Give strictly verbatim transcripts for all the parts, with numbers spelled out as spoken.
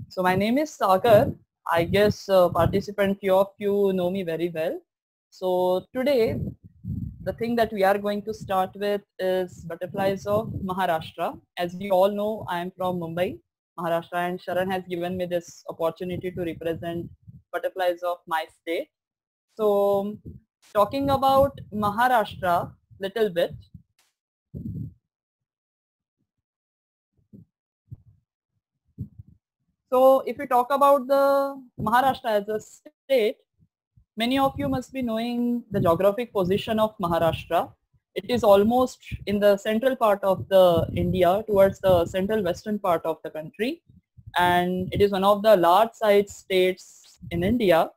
So my name is Sagar. I guess uh, participant few of you know me very well. So today the thing that we are going to start with is butterflies of Maharashtra. As you all know, I am from Mumbai, Maharashtra, and Sharan has given me this opportunity to represent butterflies of my state. So talking about Maharashtra little bit. So if we talk about the Maharashtra as a state, many of you must be knowing the geographic position of Maharashtra. It is almost in the central part of the India towards the central western part of the country, and it is one of the large size states in India.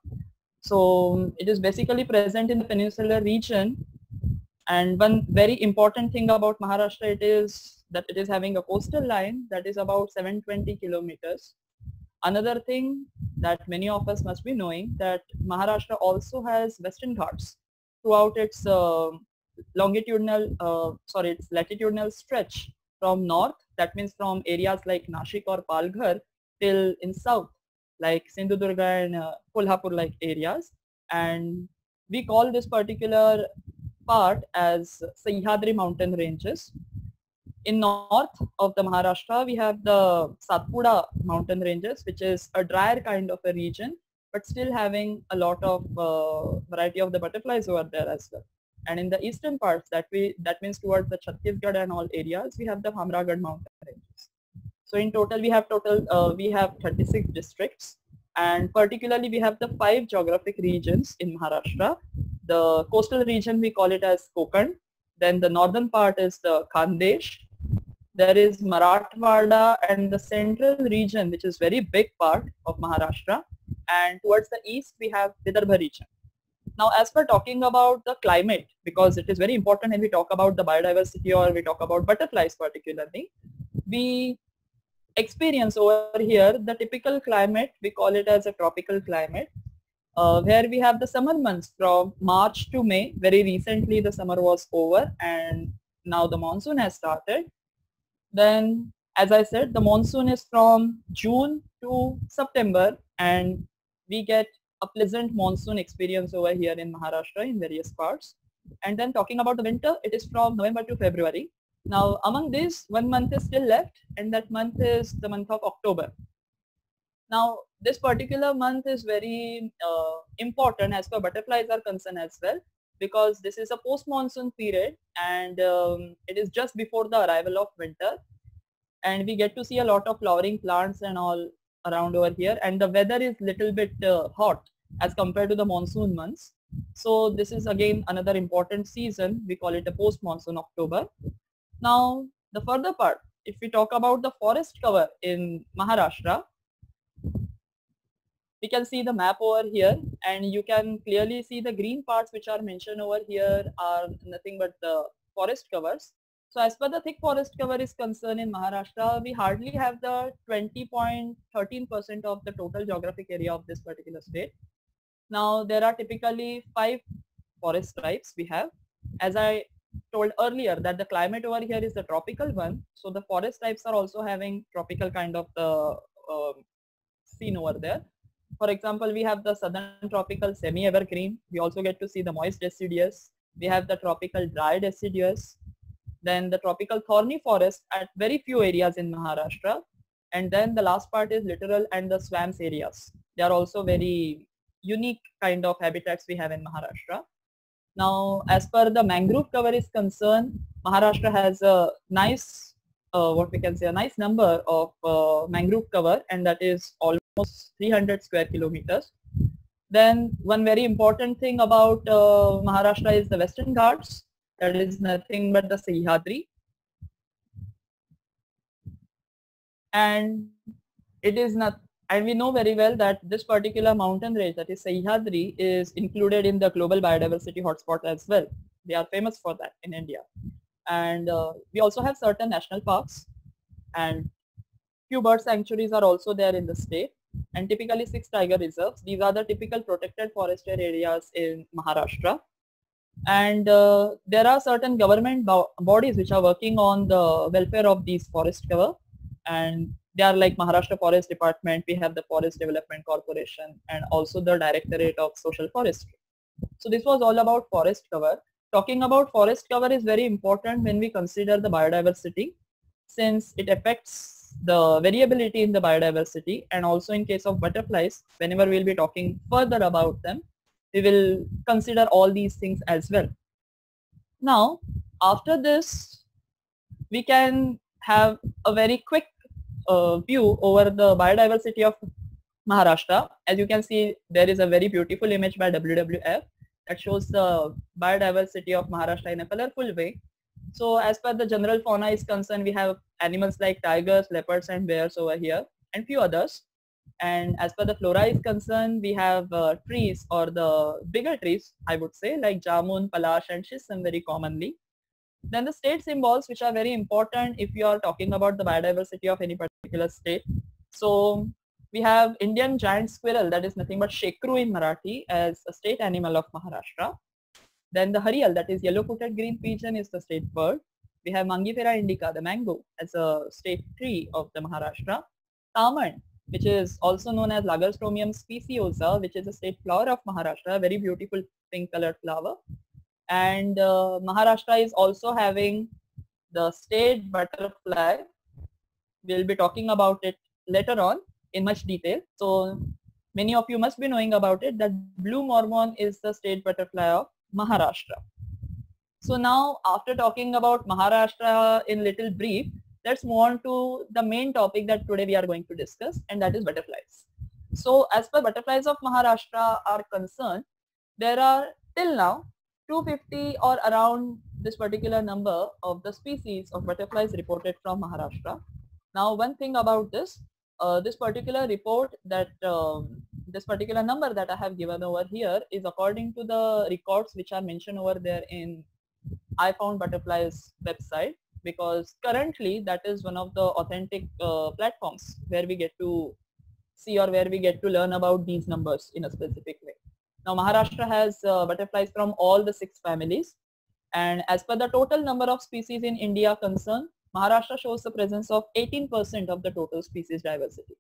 So it is basically present in the peninsular region. And one very important thing about Maharashtra it is that it is having a coastal line that is about seven hundred twenty kilometers. Another thing that many of us must be knowing that Maharashtra also has Western Ghats throughout its uh, longitudinal, uh, sorry, its latitudinal stretch from north, that means from areas like Nashik or Palghar till in south, like Sindhudurga and uh, Kolhapur like areas. And we call this particular part as Sahyadri mountain ranges. In north of the Maharashtra, we have the Satpura mountain ranges, which is a drier kind of a region, but still having a lot of uh, variety of the butterflies over there as well. And in the eastern parts, that we that means towards the Chhattisgarh and all areas, we have the Hamragarh mountain ranges. So in total, we have total uh, we have thirty-six districts, and particularly we have the five geographic regions in Maharashtra. The coastal region we call it as Konkan. Then the northern part is the Khandesh. There is Marathwada and the central region, which is very big part of Maharashtra. And towards the east, we have Vidarbha region. Now, as per talking about the climate, because it is very important when we talk about the biodiversity or we talk about butterflies particularly, we experience over here the typical climate, we call it as a tropical climate, uh, where we have the summer months from March to May. Very recently, the summer was over and now the monsoon has started. Then, as I said, the monsoon is from June to September, and we get a pleasant monsoon experience over here in Maharashtra in various parts. And then talking about the winter, it is from November to February. Now, among these, one month is still left, and that month is the month of October. Now, this particular month is very uh, important as far butterflies are concerned as well, because this is a post-monsoon period and um, it is just before the arrival of winter, and we get to see a lot of flowering plants and all around over here, and the weather is little bit uh, hot as compared to the monsoon months. So this is again another important season. We call it a post-monsoon October. Now, the further part, if we talk about the forest cover in Maharashtra, we can see the map over here, and you can clearly see the green parts which are mentioned over here are nothing but the forest covers. So as per the thick forest cover is concerned in Maharashtra, we hardly have the twenty point one three percent of the total geographic area of this particular state. Now there are typically five forest types we have. As I told earlier that the climate over here is the tropical one, so the forest types are also having tropical kind of the uh, scene over there. For example, we have the southern tropical semi-evergreen. We also get to see the moist deciduous. We have the tropical dry deciduous. Then the tropical thorny forest at very few areas in Maharashtra. And then the last part is littoral and the swamps areas. They are also very unique kind of habitats we have in Maharashtra. Now, as per the mangrove cover is concerned, Maharashtra has a nice, uh, what we can say, a nice number of uh, mangrove cover, and that is almost three hundred square kilometers. Then one very important thing about uh, Maharashtra is the Western Ghats. That is nothing but the Sahyadri. And it is not, and we know very well that this particular mountain range, that is Sahyadri, is included in the global biodiversity hotspot as well. They are famous for that in India. And uh, we also have certain national parks, and few bird sanctuaries are also there in the state, and typically six tiger reserves. These are the typical protected forested areas in Maharashtra. And uh, there are certain government bo bodies which are working on the welfare of these forest cover, and they are like Maharashtra Forest Department, we have the Forest Development Corporation, and also the Directorate of Social Forestry. So this was all about forest cover. Talking about forest cover is very important when we consider the biodiversity, since it affects the variability in the biodiversity, and also in case of butterflies, whenever we'll be talking further about them, we will consider all these things as well. Now, after this, we can have a very quick uh, view over the biodiversity of Maharashtra. As you can see, there is a very beautiful image by W W F that shows the biodiversity of Maharashtra in a colorful way. So as per the general fauna is concerned, we have animals like tigers, leopards, and bears over here, and few others. And as per the flora is concerned, we have uh, trees, or the bigger trees, I would say, like jamun, palash, and shisham very commonly. Then the state symbols, which are very important if you are talking about the biodiversity of any particular state. So we have Indian giant squirrel, that is nothing but shekru in Marathi, as a state animal of Maharashtra. Then the harial, that is yellow-footed green pigeon, is the state bird. We have Mangifera indica, the mango, as a state tree of the Maharashtra. Tamand, which is also known as Lagerstromium speciosa, which is a state flower of Maharashtra, a very beautiful pink colored flower. And uh, Maharashtra is also having the state butterfly. We'll be talking about it later on in much detail. So many of you must be knowing about it, that blue mormon is the state butterfly of Maharashtra. So now, after talking about Maharashtra in little brief, let's move on to the main topic that today we are going to discuss, and that is butterflies. So as per butterflies of Maharashtra are concerned, there are till now two hundred fifty or around this particular number of the species of butterflies reported from Maharashtra. Now, one thing about this, uh, this particular report that um, this particular number that I have given over here is according to the records which are mentioned over there in I Found Butterflies website, because currently that is one of the authentic uh, platforms where we get to see, or where we get to learn about these numbers in a specific way. Now, Maharashtra has uh, butterflies from all the six families, and as per the total number of species in India concerned, Maharashtra shows the presence of eighteen percent of the total species diversity.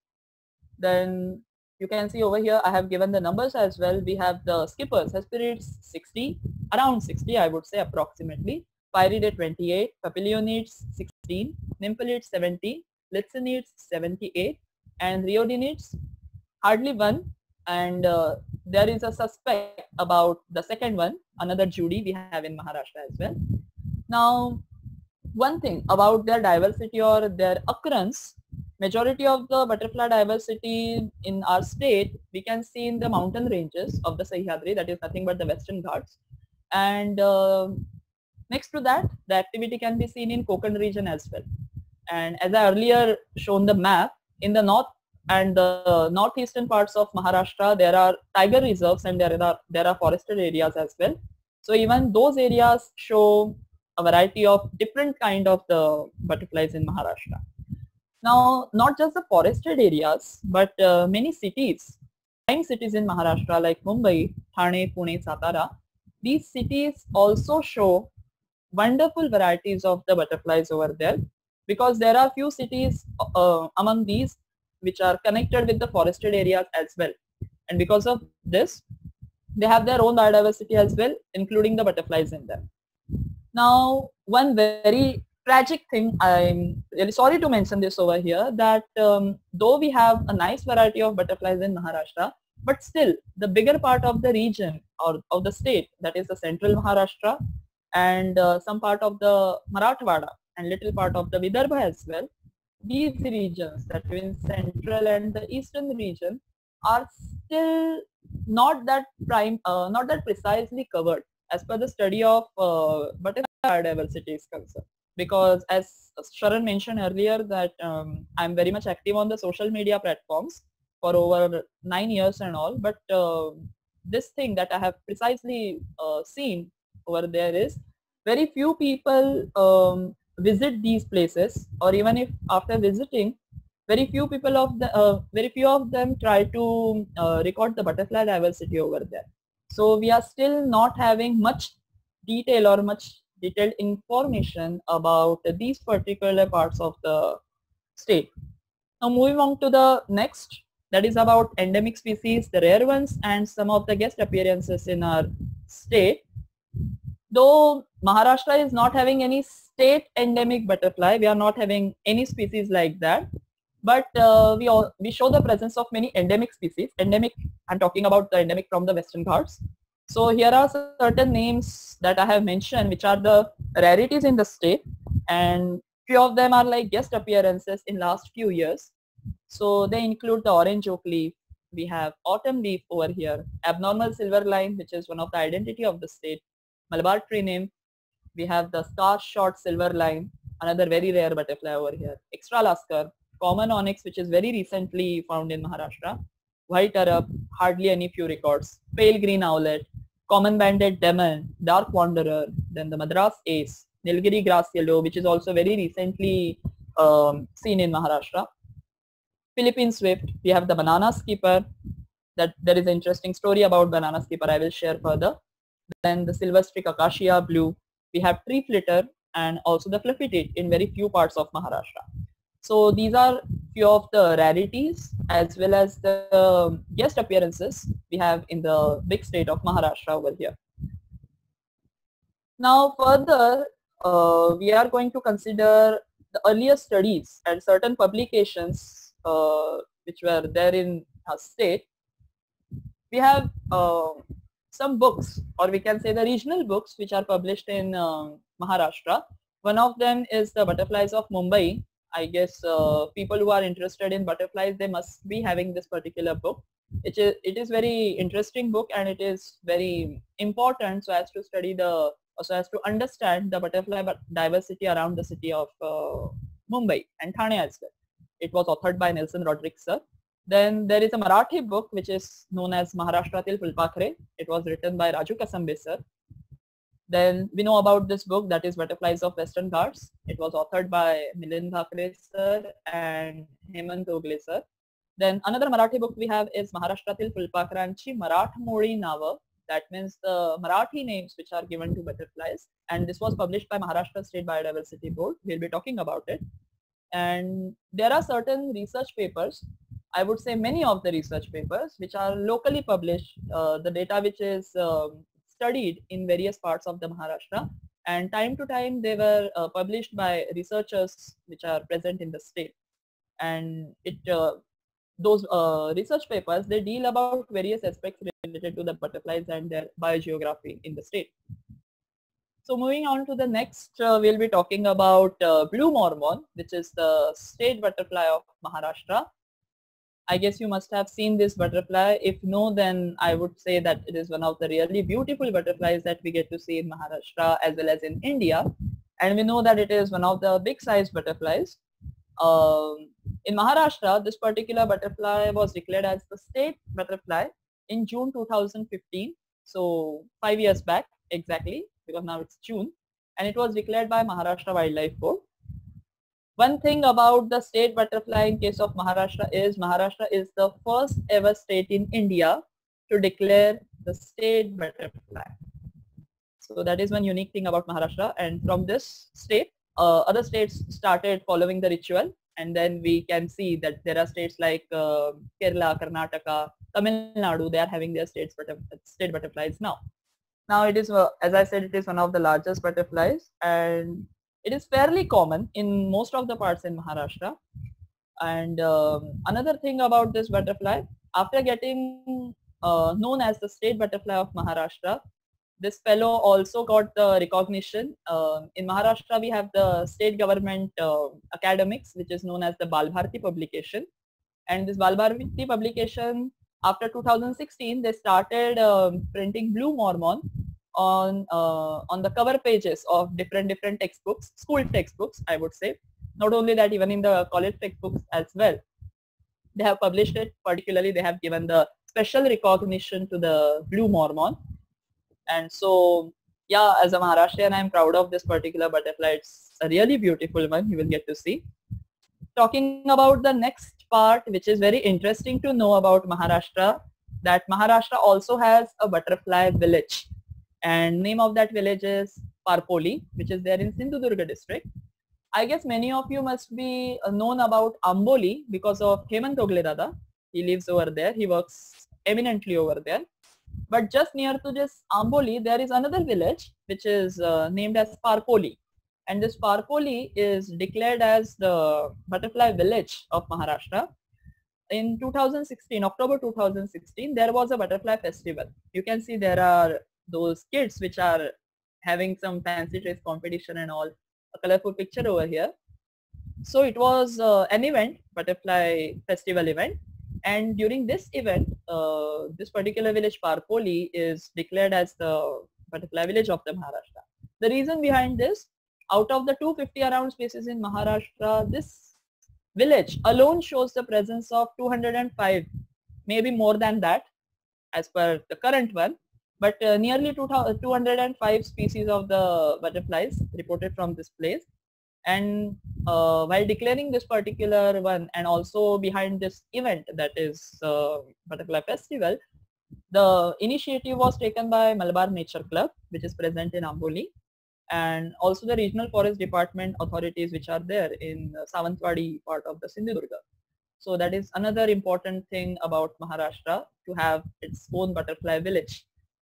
Then you can see over here, I have given the numbers as well. We have the skippers, Hesperids sixty, around sixty, I would say approximately. Pyridae twenty-eight, Papilionids sixteen, Nymphalids seventy, Litsinids seventy-eight, and Rhiodinids hardly one. And uh, there is a suspect about the second one, another Judy we have in Maharashtra as well. Now, one thing about their diversity or their occurrence, majority of the butterfly diversity in our state we can see in the mountain ranges of the Sahyadri, that is nothing but the Western Ghats. And uh, next to that, the activity can be seen in Konkan region as well. And as I earlier shown the map, in the north and the northeastern parts of Maharashtra, there are tiger reserves and there are, there are forested areas as well. So even those areas show a variety of different kind of the butterflies in Maharashtra. Now, not just the forested areas, but uh, many cities, prime cities in Maharashtra like Mumbai, Thane, Pune, Satara, these cities also show wonderful varieties of the butterflies over there, because there are few cities uh, among these which are connected with the forested areas as well. And because of this, they have their own biodiversity as well, including the butterflies in them. Now, one very tragic thing, I'm really sorry to mention this over here, that um, though we have a nice variety of butterflies in Maharashtra, but still the bigger part of the region or of the state, that is the central Maharashtra and uh, some part of the Marathwada and little part of the Vidarbha as well, these regions, that means central and the eastern region, are still not that prime, uh, not that precisely covered as per the study of uh, butterfly biodiversity is concerned. Because as Sharan mentioned earlier, that um, I'm very much active on the social media platforms for over nine years and all, but uh, this thing that I have precisely uh, seen over there is very few people um, visit these places, or even if after visiting, very few people of the uh, very few of them try to uh, record the butterfly diversity over there. So we are still not having much detail or much detailed information about these particular parts of the state. Now moving on to the next, that is about endemic species, the rare ones, and some of the guest appearances in our state. Though Maharashtra is not having any state endemic butterfly, we are not having any species like that. But uh, we all, we show the presence of many endemic species. Endemic, I'm talking about the endemic from the Western Ghats. So here are certain names that I have mentioned, which are the rarities in the state, and few of them are like guest appearances in last few years. So they include the orange oak leaf. We have autumn leaf over here, abnormal silver line, which is one of the identity of the state, Malabar tree nymph. We have the star-shot silver line, another very rare butterfly over here, extra lasker, common onyx, which is very recently found in Maharashtra, white Arab, hardly any few records, pale green owlet, common banded demon, dark wanderer, then the Madras ace, Nilgiri grass yellow, which is also very recently um, seen in Maharashtra. Philippine swift, we have the banana skipper, that there is an interesting story about banana skipper I will share further. Then the silver streak acacia blue, we have tree flitter and also the fluffy tit in very few parts of Maharashtra. So these are few of the rarities as well as the guest appearances we have in the big state of Maharashtra over here. Now further, uh, we are going to consider the earlier studies and certain publications uh, which were there in our state. We have uh, some books, or we can say the regional books, which are published in uh, Maharashtra. One of them is the Butterflies of Mumbai. I guess uh, people who are interested in butterflies, they must be having this particular book. It is, it is very interesting book, and it is very important so as to study the, so as to understand the butterfly diversity around the city of uh, Mumbai and Thane as well. It was authored by Nelson Rodriguez sir. Then there is a Marathi book which is known as Maharashtratil Fulpakhare. It was written by Raju Kasambe sir. Then we know about this book, that is Butterflies of Western Ghats. It was authored by Milind Dhakre sir and Hemant Ogle sir. Then another Marathi book we have is Maharashtratil Fulpakhranchi Marathmoli Nava. That means the Marathi names which are given to butterflies. And this was published by Maharashtra State Biodiversity Board. We'll be talking about it. And there are certain research papers, I would say many of the research papers, which are locally published, uh, the data which is um, studied in various parts of the Maharashtra, and time to time they were uh, published by researchers which are present in the state. And it uh, those uh, research papers, they deal about various aspects related to the butterflies and their biogeography in the state. So moving on to the next, uh, we'll be talking about uh, blue mormon, which is the state butterfly of Maharashtra. I guess you must have seen this butterfly. If no, then I would say that it is one of the really beautiful butterflies that we get to see in Maharashtra as well as in India. And we know that it is one of the big size butterflies. Um, in Maharashtra, this particular butterfly was declared as the state butterfly in June two thousand fifteen. So five years back exactly, because now it's June. And it was declared by Maharashtra Wildlife Board. One thing about the state butterfly in case of Maharashtra is Maharashtra is the first ever state in India to declare the state butterfly. So that is one unique thing about Maharashtra. And from this state, uh, other states started following the ritual. And then we can see that there are states like uh, Kerala, Karnataka, Tamil Nadu, they are having their states state butterflies now. Now it is, uh, as I said, it is one of the largest butterflies, and it is fairly common in most of the parts in Maharashtra. And um, another thing about this butterfly, after getting uh, known as the state butterfly of Maharashtra, this fellow also got the recognition. Uh, in Maharashtra, we have the state government uh, academics, which is known as the Bal Bharati publication. And this Bal Bharati publication, after two thousand sixteen, they started uh, printing blue mormon on uh, on the cover pages of different different textbooks, school textbooks, I would say. Not only that, even in the college textbooks as well, they have published it. Particularly, they have given the special recognition to the blue mormon. And so, yeah, as a Maharashtrian, I'm proud of this particular butterfly. It's a really beautiful one. You will get to see. Talking about the next part, which is very interesting to know about Maharashtra, that Maharashtra also has a butterfly village. And name of that village is Parpoli, which is there in Sindhudurga district. I guess many of you must be uh, known about Amboli because of Hemant Ogle Dada. He lives over there. He works eminently over there. But just near to this Amboli, there is another village which is uh, named as Parpoli. And this Parpoli is declared as the butterfly village of Maharashtra. In two thousand sixteen, October two thousand sixteen, there was a butterfly festival. You can see there are those kids which are having some fancy dress competition and all, a colorful picture over here. So it was uh, an event, butterfly festival event. And during this event, uh, this particular village Parpoli is declared as the butterfly village of the Maharashtra. The reason behind this, out of the two hundred fifty around species in Maharashtra, this village alone shows the presence of two hundred five, maybe more than that as per the current one, but uh, nearly two hundred five species of the butterflies reported from this place. And uh, while declaring this particular one, and also behind this event, that is uh, Butterfly Festival, the initiative was taken by Malabar Nature Club, which is present in Amboli, and also the regional forest department authorities which are there in the Savantwadi part of the Sindhudurga. So that is another important thing about Maharashtra, to have its own butterfly village.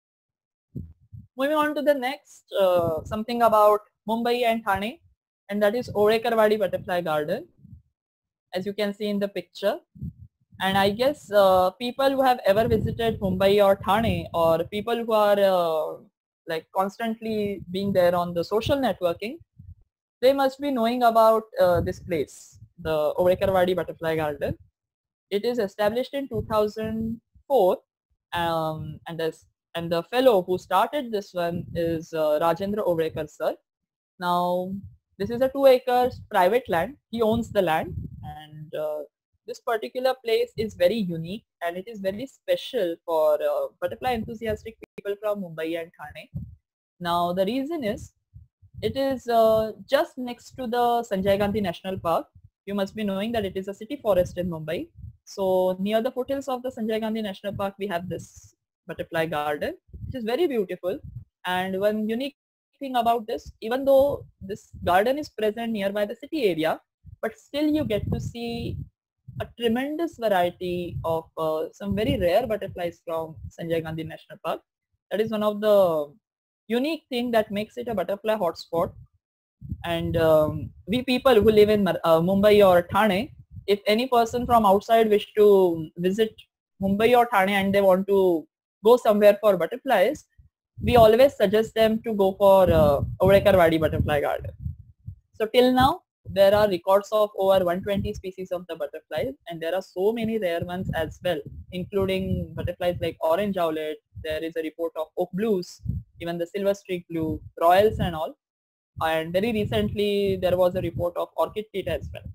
Moving on to the next, uh, something about Mumbai and Thane, and that is Orekarwadi Butterfly Garden, as you can see in the picture. And I guess uh, people who have ever visited Mumbai or Thane, or people who are uh, like constantly being there on the social networking, they must be knowing about uh, this place, the Orekarwadi Butterfly Garden. It is established in two thousand four, um, and, this, and the fellow who started this one is uh, Rajendra Ovrekar sir. Now, this is a two acres private land. He owns the land, and uh, this particular place is very unique, and it is very special for uh, butterfly enthusiastic people from Mumbai and Thane. Now, the reason is, it is uh, just next to the Sanjay Gandhi National Park. You must be knowing that it is a city forest in Mumbai. So near the foothills of the Sanjay Gandhi National Park, we have this butterfly garden, which is very beautiful. And one unique thing about this, even though this garden is present nearby the city area, but still you get to see a tremendous variety of uh, some very rare butterflies from Sanjay Gandhi National Park. That is one of the unique thing that makes it a butterfly hotspot. And um, we people who live in uh, Mumbai or Thane, if any person from outside wish to visit Mumbai or Thane and they want to go somewhere for butterflies, we always suggest them to go for uh, Orekarwadi Butterfly Garden. So till now, there are records of over one hundred twenty species of the butterflies, and there are so many rare ones as well, including butterflies like orange owlet. There is a report of oak blues, even the silver streak blue, royals and all. And very recently, there was a report of orchid tit as well.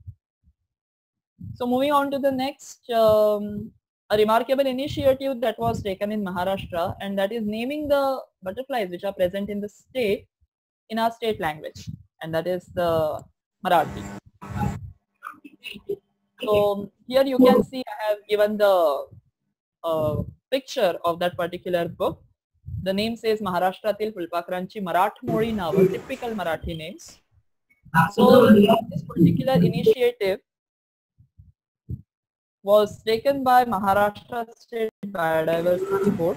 So moving on to the next, um, a remarkable initiative that was taken in Maharashtra, and that is naming the butterflies which are present in the state in our state language, and that is the Marathi. So here you can see I have given the uh, picture of that particular book. The name says Maharashtratil Fulpakranchi Marathmoli Naava, typical Marathi names. So this particular initiative was taken by Maharashtra State Biodiversity Board.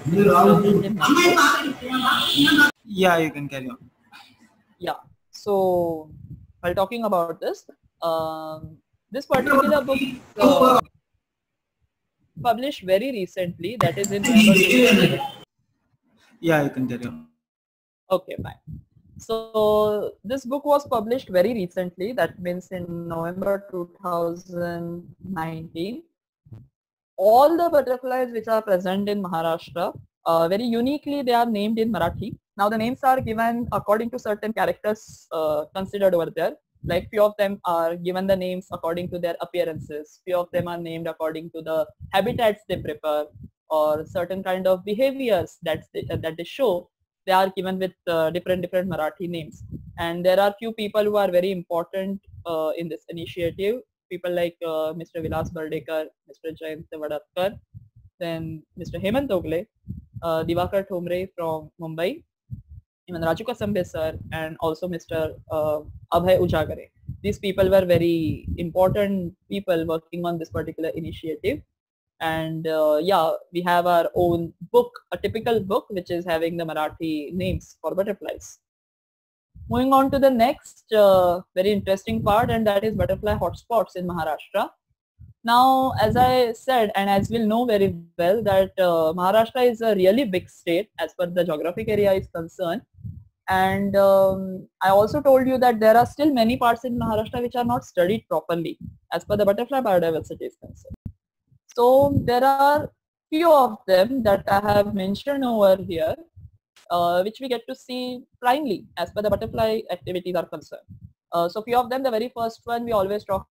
Yeah, you can carry on. Yeah. So while talking about this, um, this particular book uh, published very recently, that is in November. Yeah, you can carry on. Okay, fine. So this book was published very recently, that means in November two thousand nineteen. All the butterflies which are present in Maharashtra, uh, very uniquely they are named in Marathi. Now the names are given according to certain characters uh, considered over there. Like few of them are given the names according to their appearances. Few of them are named according to the habitats they prefer, or certain kind of behaviors that they, uh, that they show. They are given with uh, different different Marathi names. And there are few people who are very important uh, in this initiative. People like uh, Mister Vilas Bardekar, Mister Jayant Vadatkar, then Mister Hemant Ogle, uh, Divakar Thomre from Mumbai, even Raju Kasambe sir, and also Mister Uh, Abhay Ujagare. these people were very important people working on this particular initiative. And uh, yeah, we have our own book, a typical book, which is having the Marathi names for butterflies. Moving on to the next uh, very interesting part, and that is butterfly hotspots in Maharashtra. Now, as I said, and as we'll know very well, that uh, Maharashtra is a really big state as per the geographic area is concerned. And um, I also told you that there are still many parts in Maharashtra which are not studied properly as per the butterfly biodiversity is concerned. So there are few of them that I have mentioned over here, uh, which we get to see plainly as per the butterfly activities are concerned. Uh, so few of them, the very first one we always talk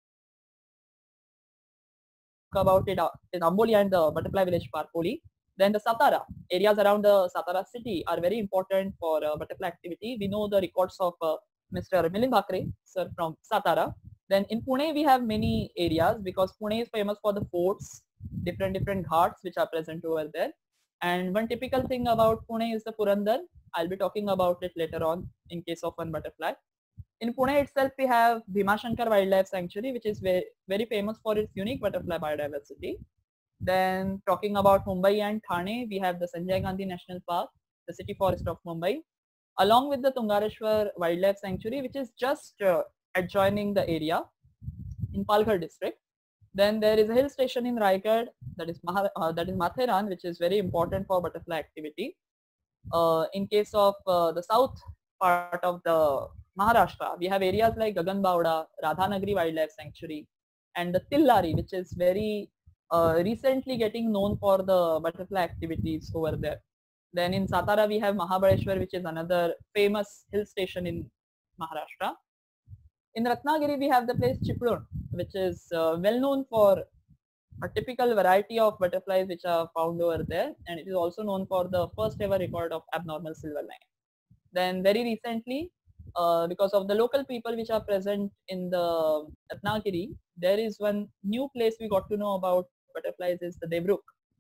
about it is Amboli and the butterfly village Parpoli. Then the Satara, areas around the Satara city are very important for uh, butterfly activity. We know the records of uh, Mister Milind Bhakre, sir, from Satara. Then in Pune we have many areas because Pune is famous for the forts, different different ghats which are present over there. And one typical thing about Pune is the Purandar. I'll be talking about it later on in case of one butterfly. In Pune itself, we have Bhimashankar Wildlife Sanctuary, which is very, very famous for its unique butterfly biodiversity. Then talking about Mumbai and Thane, we have the Sanjay Gandhi National Park, the city forest of Mumbai, along with the Tungareshwar Wildlife Sanctuary, which is just uh, adjoining the area in Palghar district. Then there is a hill station in Raigad, that is Mahar, uh, that is Matheran, which is very important for butterfly activity. Uh, in case of uh, the south part of the Maharashtra, we have areas like Gaganbauda, Radhanagri Wildlife Sanctuary, and the Tillari, which is very uh, recently getting known for the butterfly activities over there. Then in Satara, we have Mahabaleshwar, which is another famous hill station in Maharashtra. In Ratnagiri, we have the place Chiplun, which is uh, well known for a typical variety of butterflies which are found over there, and it is also known for the first ever record of abnormal silver line. Then very recently, uh, because of the local people which are present in the Ratnagiri, there is one new place we got to know about butterflies is the Devruk.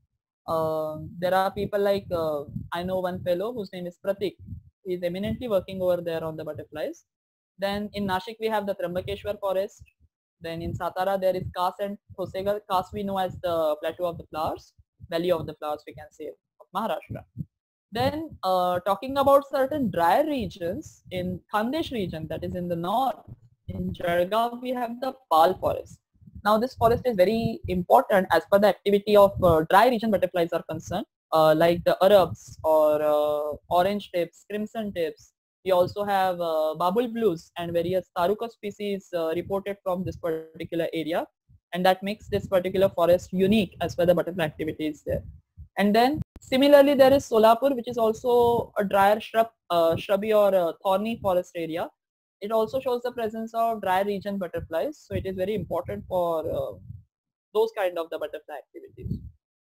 Uh, there are people like, uh, I know one fellow whose name is Pratik. He is eminently working over there on the butterflies. Then in Nashik, we have the Trambakeshwar forest. Then in Satara, there is Kas and Thosegar. Kas we know as the plateau of the flowers, valley of the flowers, we can say, of Maharashtra. Then uh, talking about certain drier regions in Khandesh region, that is in the north, in Jalgaon, we have the Pal forest. Now this forest is very important as per the activity of uh, dry region butterflies are concerned, uh, like the Arabs or uh, orange tips, crimson tips. We also have uh, Babul blues and various Taruka species uh, reported from this particular area, and that makes this particular forest unique as per the butterfly activities there. And then similarly, there is Solapur, which is also a drier shrub, uh, shrubby or uh, thorny forest area. It also shows the presence of dry region butterflies, so it is very important for uh, those kind of the butterfly activities.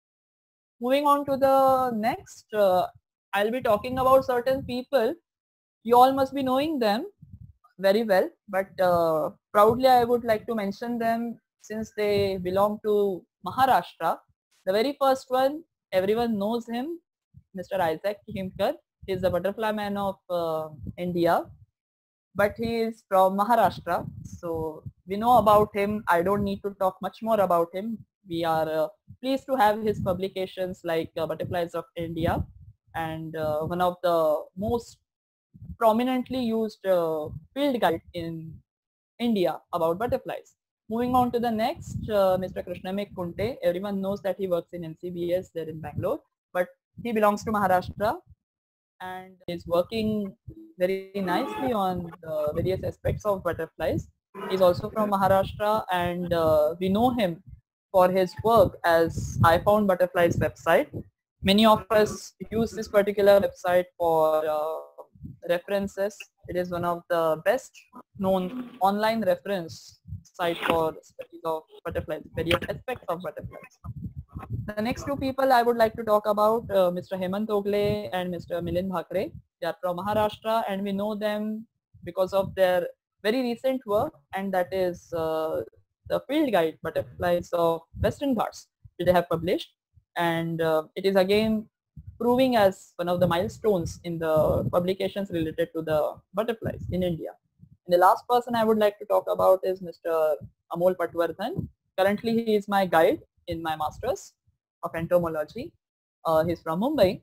Moving on to the next, uh, I'll be talking about certain people. You all must be knowing them very well, but uh, proudly I would like to mention them since they belong to Maharashtra. The very first one, everyone knows him, Mister Isaac Himkar. He is the butterfly man of uh, India, but he is from Maharashtra. So we know about him. I don't need to talk much more about him. We are uh, pleased to have his publications like uh, Butterflies of India, and uh, one of the most prominently used uh, field guide in India about butterflies. Moving on to the next, uh, Mister Krishnamekh Kunte. Everyone knows that he works in N C B S there in Bangalore, but he belongs to Maharashtra and is working very nicely on the various aspects of butterflies. He's also from Maharashtra, and uh, we know him for his work as I Found Butterflies website. Many of us use this particular website for uh, references. It is one of the best known online reference site for studies of butterflies, various aspects of butterflies. The next two people I would like to talk about, uh, Mister Hemant Ogle and Mister Milind Bhakre. They are from Maharashtra, and we know them because of their very recent work, and that is uh, the field guide butterflies of Western Ghats, which they have published. And uh, it is again proving as one of the milestones in the publications related to the butterflies in India. the last person I would like to talk about is Mister Amol Patwardhan. Currently, he is my guide in my master's of entomology. Uh, he's from Mumbai,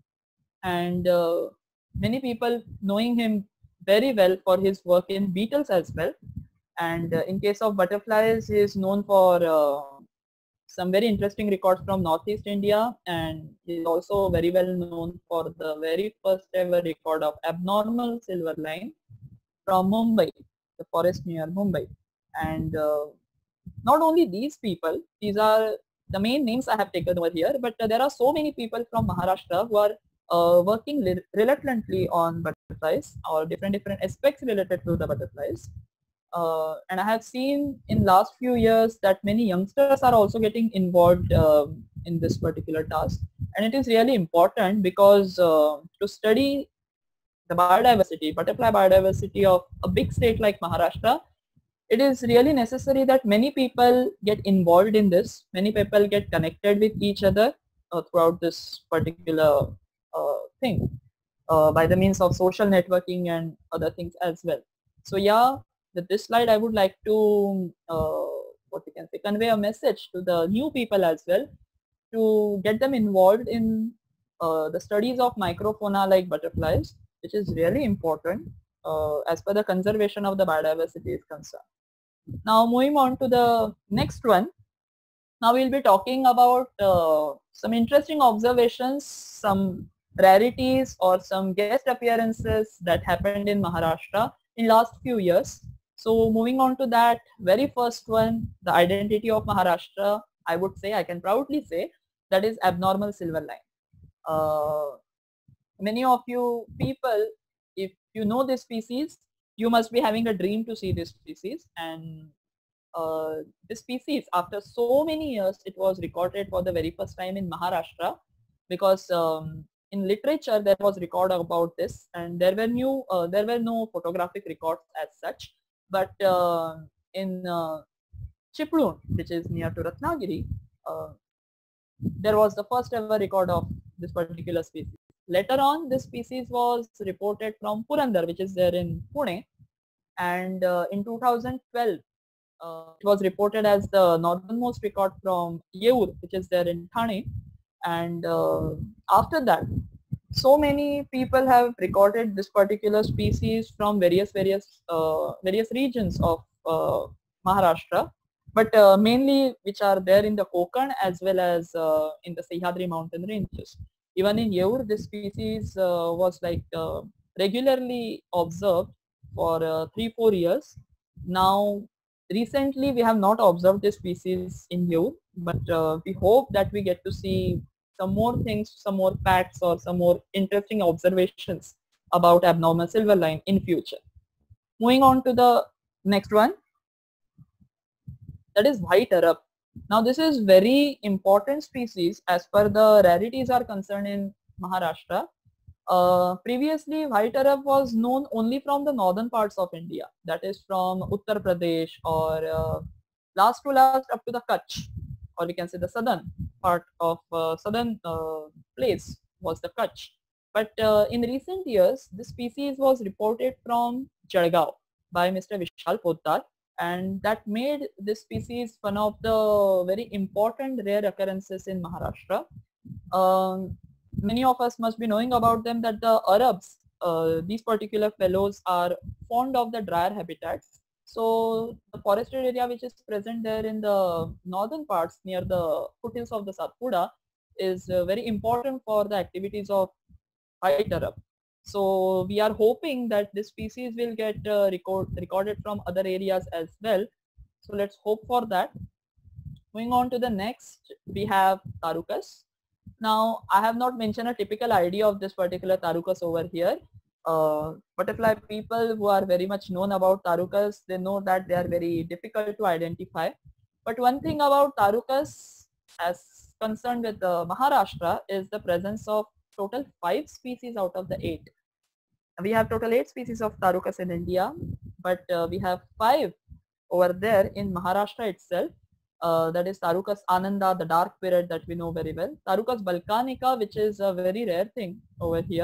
and uh, many people knowing him very well for his work in beetles as well. And uh, in case of butterflies, he is known for uh, some very interesting records from Northeast India, and he is also very well known for the very first ever record of abnormal silver line from Mumbai, the forest near Mumbai. And uh, not only these people, these are the main names I have taken over here, but uh, there are so many people from Maharashtra who are uh, working reluctantly on butterflies or different different aspects related to the butterflies. Uh, and I have seen in last few years that many youngsters are also getting involved uh, in this particular task, and it is really important because uh, to study the biodiversity, butterfly biodiversity of a big state like Maharashtra, it is really necessary that many people get involved in this, many people get connected with each other uh, throughout this particular uh, thing uh, by the means of social networking and other things as well. So yeah, with this slide I would like to uh, what we can say, convey a message to the new people as well, to get them involved in uh, the studies of microfauna like butterflies, which is really important uh, as per the conservation of the biodiversity is concerned. Now moving on to the next one. Now we'll be talking about uh, some interesting observations, some rarities or some guest appearances that happened in Maharashtra in last few years. So moving on to that, very first one, the identity of Maharashtra, I would say, I can proudly say, that is abnormal silver line. Uh, many of you people, if you know this species, you must be having a dream to see this species. And uh, this species, after so many years, it was recorded for the very first time in Maharashtra, because um, in literature there was record about this, and there were new uh, there were no photographic records as such, but uh, in uh, Chiplun, which is near to Ratnagiri, uh, there was the first ever record of this particular species. Later on, this species was reported from Purandar, which is there in Pune, and uh, in two thousand twelve, uh, it was reported as the northernmost record from Yeur, which is there in Thane. And uh, after that, so many people have recorded this particular species from various various uh, various regions of uh, Maharashtra, but uh, mainly which are there in the Konkan as well as uh, in the Sahyadri mountain ranges. Even in Yeur, this species uh, was like uh, regularly observed for uh, three four years. Now recently we have not observed this species in Yeur, but uh, we hope that we get to see some more things, some more facts or some more interesting observations about abnormal silver line in future. Moving on to the next one, that is white Arab. Now this is very important species as per the rarities are concerned in Maharashtra. Uh, previously, white Arab was known only from the northern parts of India, that is from Uttar Pradesh or uh, last to last up to the Kutch, or we can say the southern part of uh, southern uh, place was the Kutch. But uh, in recent years, this species was reported from Jalgaon by Mister Vishal Poddar, and that made this species one of the very important rare occurrences in Maharashtra. Um, many of us must be knowing about them that the Arabs, uh, these particular fellows are fond of the drier habitats. So the forested area which is present there in the northern parts near the foothills of the Satpura is uh, very important for the activities of white Arab. So we are hoping that this species will get uh, record, recorded from other areas as well. So let's hope for that. Moving on to the next, we have Ptarucus. Now I have not mentioned a typical idea of this particular Ptarucus over here. Uh, butterfly people who are very much known about Ptarucus, they know that they are very difficult to identify. But one thing about Ptarucus as concerned with uh, Maharashtra is the presence of total five species out of the eight. We have total eight species of Ptarucus in India, but uh, we have five over there in Maharashtra itself. Uh, that is Ptarucus ananda, the dark parrot that we know very well. Ptarucus balkanica, which is a very rare thing over here.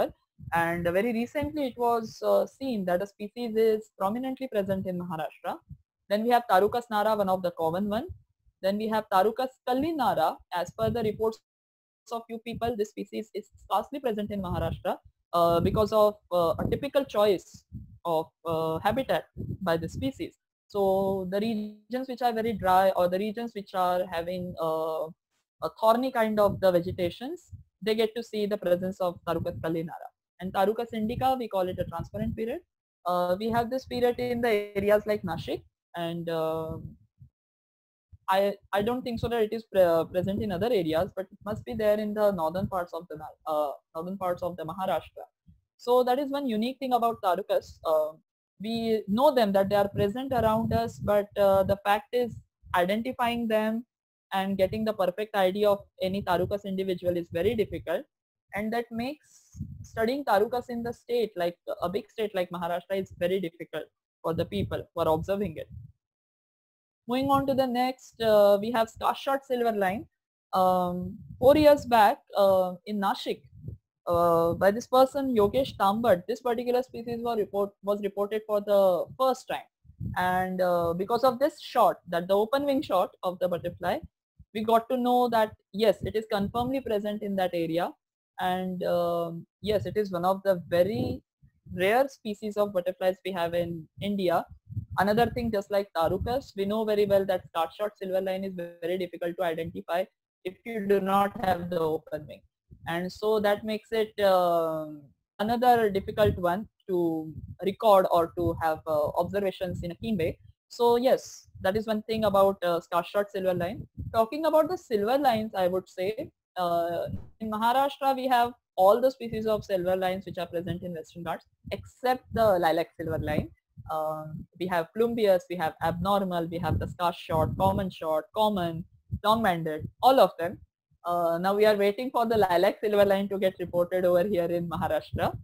And very recently it was uh, seen that a species is prominently present in Maharashtra. Then we have Tarukas nara, one of the common one. Then we have Tarukas kallinara. As per the reports of few people, this species is scarcely present in Maharashtra uh, because of uh, a typical choice of uh, habitat by the species. So the regions which are very dry, or the regions which are having uh, a thorny kind of the vegetations, they get to see the presence of Tarukas kallinara. And Tarukas indica, we call it a transparent period. Uh, we have this period in the areas like Nashik, and uh, I, I don't think so that it is pre present in other areas, but it must be there in the northern parts of the uh, northern parts of the Maharashtra. So that is one unique thing about Tarukas. Uh, we know them that they are present around us, but uh, the fact is identifying them and getting the perfect idea of any Tarukas individual is very difficult, and that makes studying Tarukas in the state, like a big state like Maharashtra, is very difficult for the people who are observing it. Moving on to the next, uh, we have star-shot silver line. Um, four years back uh, in Nashik, uh, by this person Yogesh Tambat, this particular species was, report, was reported for the first time. And uh, because of this shot, that the open wing shot of the butterfly, we got to know that yes, it is confirmedly present in that area. And um, yes, it is one of the very rare species of butterflies we have in India. Another thing, just like Tarukas, we know very well that star-shot silver line is very difficult to identify if you do not have the open wing. And so that makes it uh, another difficult one to record or to have uh, observations in a keen way. So yes, that is one thing about uh, star-shot silver line. Talking about the silver lines, I would say, uh, in Maharashtra, we have all the species of silver lines which are present in Western Ghats, except the lilac silver line. Um, we have plumbeous, we have abnormal, we have the star-shot, common shot, common, long-banded, all of them. Uh, now we are waiting for the lilac silver line to get reported over here in Maharashtra.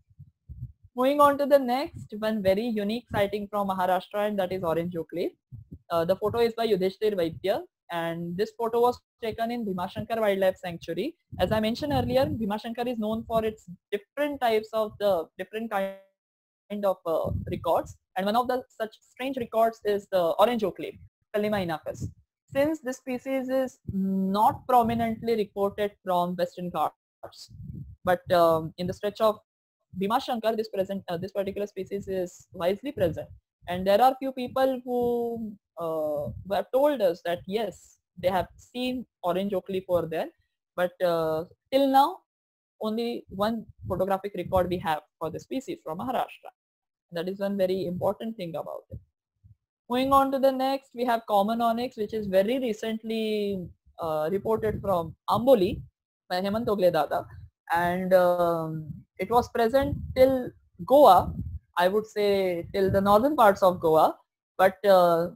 Moving on to the next, one very unique sighting from Maharashtra, and that is orange oak leaf. Uh, the photo is by Yudhishthir Vaidya, and this photo was taken in Bhimashankar Wildlife Sanctuary. As I mentioned earlier, Bhimashankar is known for its different types of the different kind of uh, records, and one of the such strange records is the orange oak leaf, Kallima inachus. Since this species is not prominently reported from Western Ghats, but um, in the stretch of Bhimashankar, this present uh, this particular species is wisely present, and there are few people who, uh, who have told us that yes, they have seen orange oak leaf over there, but uh, till now only one photographic record we have for the species from Maharashtra. That is one very important thing about it. Moving on to the next, we have common onyx, which is very recently uh, reported from Amboli by Hemant Ogle Dada, and um, it was present till Goa, I would say till the northern parts of Goa, but uh,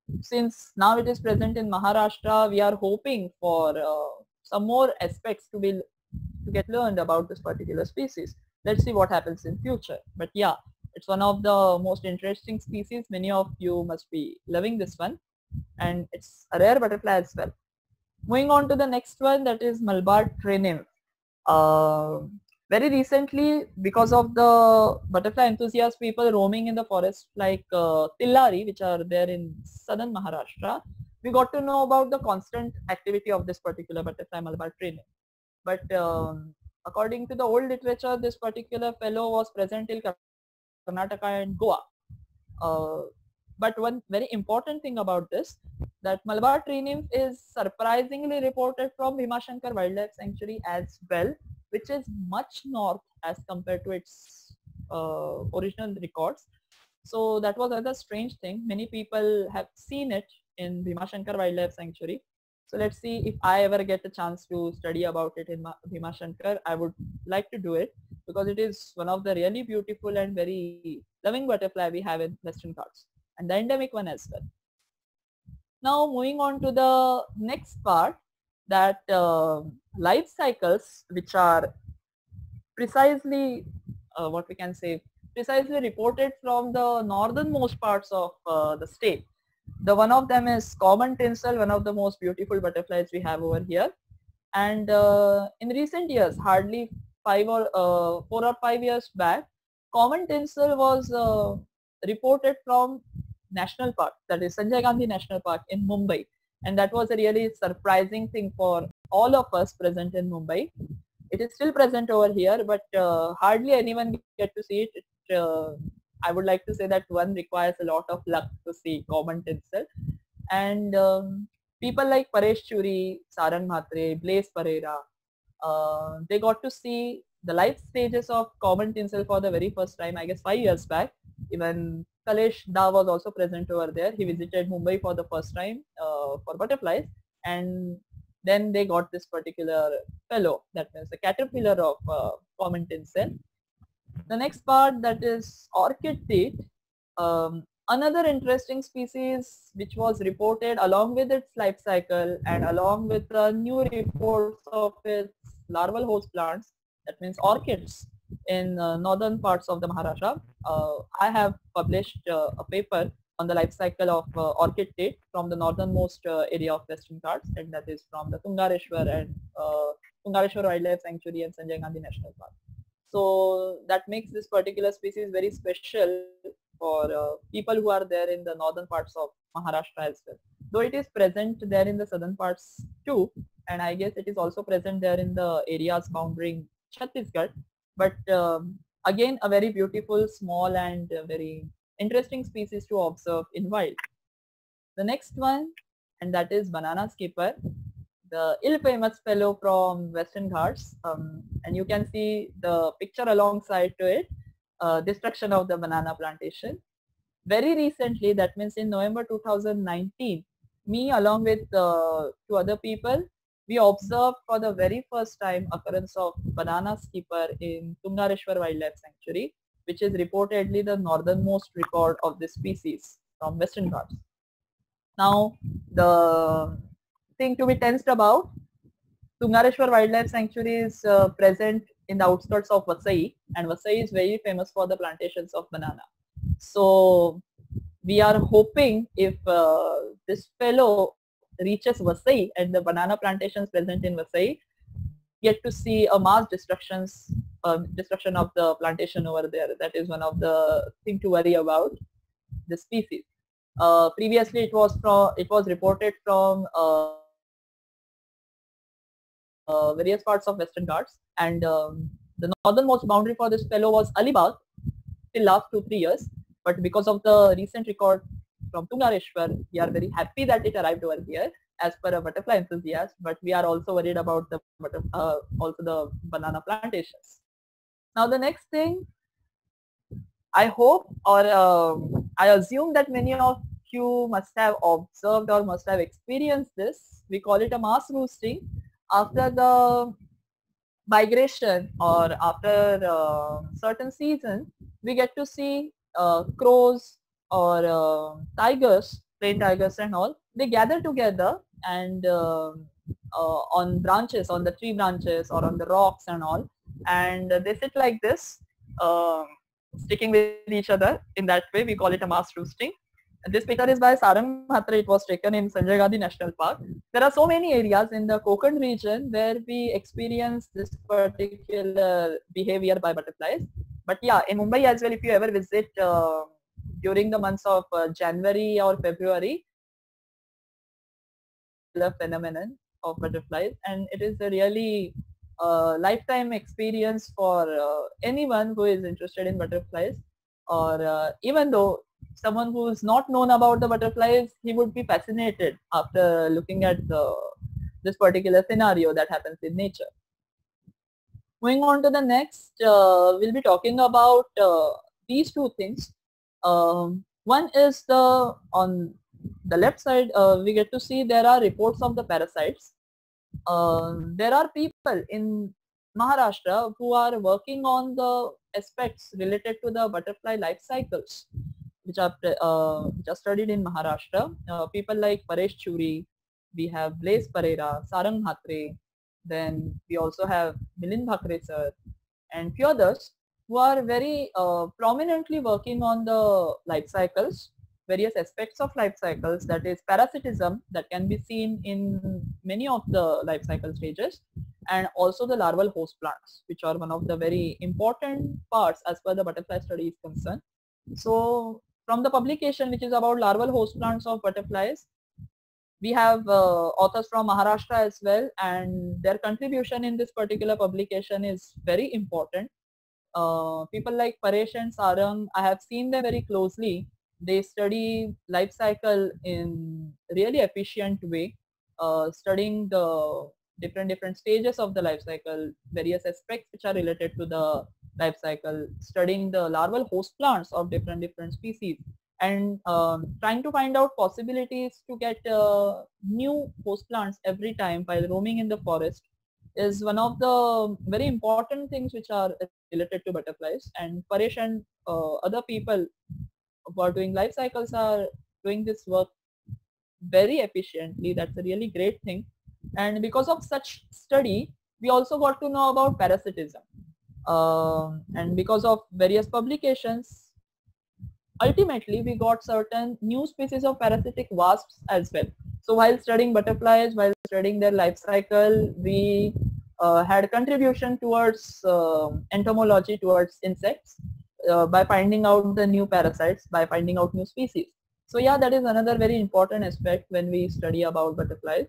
since now it is present in Maharashtra, we are hoping for uh, some more aspects to be to get learned about this particular species. Let's see what happens in future. But yeah, it's one of the most interesting species. Many of you must be loving this one, and it's a rare butterfly as well. Moving on to the next one, that is Malabar tree nymph. Uh, very recently, because of the butterfly enthusiast people roaming in the forest like uh, Tillari, which are there in southern Maharashtra, we got to know about the constant activity of this particular butterfly, Malabar tree nymph. But um, according to the old literature, this particular fellow was present in Karnataka and Goa. Uh, but one very important thing about this, that Malabar tree nymph is surprisingly reported from Bhimashankar Wildlife Sanctuary as well, which is much north as compared to its uh, original records. So that was another strange thing. Many people have seen it in Bhimashankar Wildlife Sanctuary. So let's see if I ever get a chance to study about it in Bhimashankar. I would like to do it because it is one of the really beautiful and very loving butterfly we have in Western Ghats, and the endemic one as well. Now moving on to the next part, that uh, life cycles which are precisely uh, what we can say precisely reported from the northernmost parts of uh, the state. The one of them is common tinsel, one of the most beautiful butterflies we have over here. And uh, in recent years, hardly five or uh, four or five years back, common tinsel was uh, reported from national park, that is Sanjay Gandhi National Park in Mumbai, and that was a really surprising thing for all of us present in Mumbai. It is still present over here, but uh, hardly anyone get to see it. it uh, I would like to say that one requires a lot of luck to see common tinsel, and um, people like Paresh Churi, Sarang Mhatre, Blaise Pereira, uh, they got to see the life stages of common tinsel for the very first time, I guess five years back. Even Kalesh Da was also present over there. He visited Mumbai for the first time uh, for butterflies, and then they got this particular fellow, that means the caterpillar of uh, common tinsel. The next part, that is orchid teat. Um, another interesting species which was reported along with its life cycle and along with the new reports of its larval host plants, that means orchids in uh, northern parts of the Maharashtra. Uh, I have published uh, a paper on the life cycle of uh, orchid teat from the northernmost uh, area of Western Ghats, and that is from the Tungareshwar and uh, Tungareshwar Wildlife Sanctuary and Sanjay Gandhi National Park. So that makes this particular species very special for uh, people who are there in the northern parts of Maharashtra as well. Though it is present there in the southern parts too, and I guess it is also present there in the areas bounding Chhattisgarh. But um, again, a very beautiful, small and uh, very interesting species to observe in wild. The next one, and that is banana skipper, the ill-famous fellow from Western Ghats, um, and you can see the picture alongside to it, uh, destruction of the banana plantation. Very recently, that means in November two thousand nineteen, me along with uh, two other people, we observed for the very first time occurrence of banana skipper in Tungareshwar Wildlife Sanctuary, which is reportedly the northernmost record of this species from Western Ghats. Now, the thing to be tensed about, Tungareshwar Wildlife Sanctuary is uh, present in the outskirts of Vasai, and Vasai is very famous for the plantations of banana. So we are hoping if uh, this fellow reaches Vasai and the banana plantations present in Vasai, get to see a mass destructions, uh, destruction of the plantation over there. That is one of the thing to worry about the species. Uh, previously, it was from it was reported from uh, uh, various parts of Western Ghats, and um, the northernmost boundary for this fellow was Alibag till last two three years. But because of the recent record from Tungareshwar, we are very happy that it arrived over here as per a butterfly enthusiast. But we are also worried about the uh, also the banana plantations. Now the next thing, I hope or uh, I assume that many of you must have observed or must have experienced this. We call it a mass roosting. After the migration or after uh, certain season, we get to see uh, crows or uh, tigers, plain tigers and all. They gather together and uh, uh, on branches, on the tree branches or on the rocks and all, and they sit like this, uh, sticking with each other. In that way, we call it a mass roosting. This picture is by Sarang Mhatre. It was taken in Sanjay Gandhi National Park. There are so many areas in the Konkan region where we experience this particular behavior by butterflies. But yeah, in Mumbai as well, if you ever visit uh, during the months of uh, January or February, the phenomenon of butterflies, and it is a really uh, lifetime experience for uh, anyone who is interested in butterflies, or uh, even though someone who is not known about the butterflies, he would be fascinated after looking at the, this particular scenario that happens in nature. Moving on to the next, uh, we'll be talking about uh, these two things. Um, one is the, on the left side, uh, we get to see there are reports of the parasites. Uh, there are people in Maharashtra who are working on the aspects related to the butterfly life cycles, which are uh, just studied in Maharashtra. Uh, people like Paresh Churi, we have Blaise Pereira, Sarang Mhatre, then we also have Milind Bhakre sir, and few others who are very uh, prominently working on the life cycles, various aspects of life cycles, that is parasitism that can be seen in many of the life cycle stages, and also the larval host plants, which are one of the very important parts as per the butterfly study is concerned. So from the publication, which is about larval host plants of butterflies, we have uh, authors from Maharashtra as well, and their contribution in this particular publication is very important. Uh, people like Paresh and Sarang, I have seen them very closely. They study life cycle in really efficient way, uh, studying the different different stages of the life cycle, various aspects which are related to the life cycle, studying the larval host plants of different different species, and um, trying to find out possibilities to get uh, new host plants every time while roaming in the forest is one of the very important things which are related to butterflies. And Paresh and uh, other people who are doing life cycles are doing this work very efficiently. That's a really great thing. And because of such study, we also got to know about parasitism. Um, and because of various publications, ultimately we got certain new species of parasitic wasps as well. So while studying butterflies, while studying their life cycle, we uh, had contribution towards uh, entomology, towards insects, uh, by finding out the new parasites, by finding out new species. So yeah, that is another very important aspect when we study about butterflies.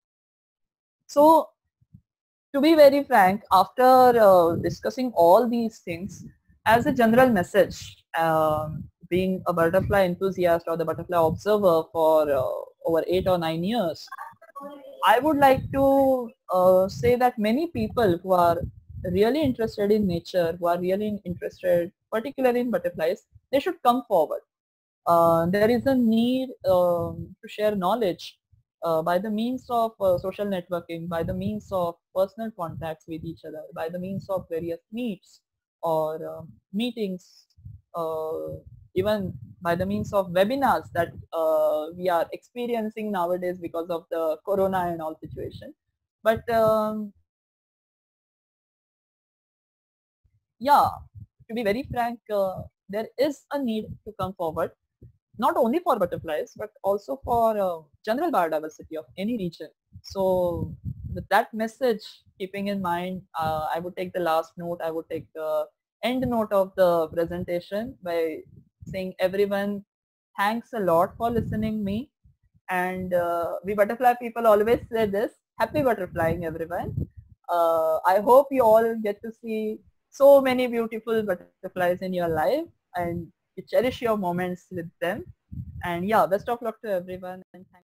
So to be very frank, after uh, discussing all these things, as a general message, um, being a butterfly enthusiast or the butterfly observer for uh, over eight or nine years, I would like to uh, say that many people who are really interested in nature, who are really interested particularly in butterflies, they should come forward. Uh, there is a need um, to share knowledge uh, by the means of uh, social networking, by the means of personal contacts with each other, by the means of various meets or uh, meetings, uh, even by the means of webinars that uh, we are experiencing nowadays because of the corona and all situation. But um, yeah, to be very frank, uh, there is a need to come forward, not only for butterflies, but also for uh, general biodiversity of any region. So with that message keeping in mind, uh, I would take the last note, I would take the end note of the presentation by saying everyone, thanks a lot for listening me. And uh, we butterfly people always say this, happy butterflying everyone. Uh, I hope you all get to see so many beautiful butterflies in your life and you cherish your moments with them. And yeah, best of luck to everyone. And thank